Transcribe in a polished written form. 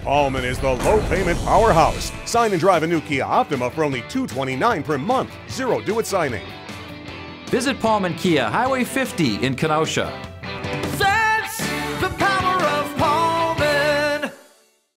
Palmen is the low payment powerhouse. Sign and drive a new Kia Optima for only $229 per month. Zero due at signing. Visit Palmen Kia, Highway 50 in Kenosha.